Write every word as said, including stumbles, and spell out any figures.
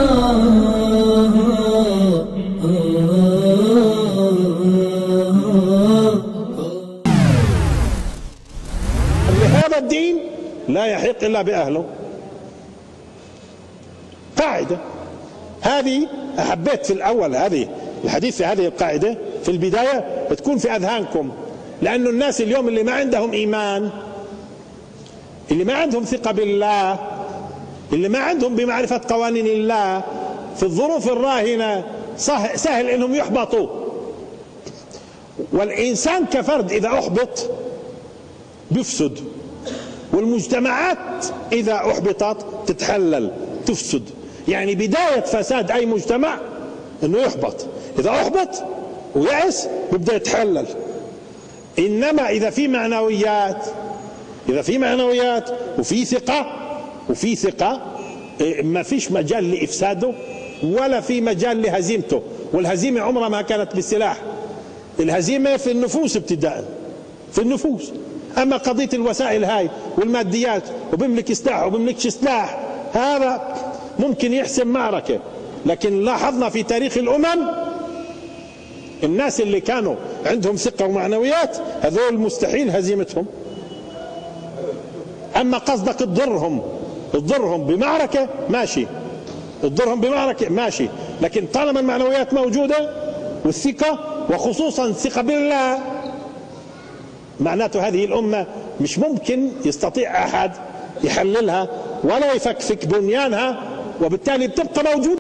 هذا الدين لا يحق إلا بأهله. قاعدة هذه أحبيت في الأول هذه الحديث في هذه القاعدة في البداية تكون في أذهانكم، لأن الناس اليوم اللي ما عندهم إيمان، اللي ما عندهم ثقة بالله، اللي ما عندهم بمعرفة قوانين الله، في الظروف الراهنة سهل إنهم يحبطوا. والإنسان كفرد إذا أحبط بيفسد، والمجتمعات إذا أحبطت تتحلل تفسد. يعني بداية فساد أي مجتمع إنه يحبط، إذا أحبط ويأس بيبدأ يتحلل. إنما إذا في معنويات، إذا في معنويات وفي ثقة وفي ثقة ما فيش مجال لإفساده ولا في مجال لهزيمته. والهزيمة عمرها ما كانت بالسلاح، الهزيمة في النفوس ابتداء، في النفوس. أما قضية الوسائل هاي والماديات وبملك سلاح وبملكش سلاح، هذا ممكن يحسم معركة. لكن لاحظنا في تاريخ الأمم الناس اللي كانوا عندهم ثقة ومعنويات هذول مستحيل هزيمتهم. أما قصدك تضرهم تضرهم بمعركة ماشي، تضرهم بمعركة ماشي، لكن طالما المعنويات موجودة والثقة وخصوصا الثقة بالله، معناته هذه الأمة مش ممكن يستطيع أحد يحللها ولا يفكفك بنيانها، وبالتالي بتبقى موجودة.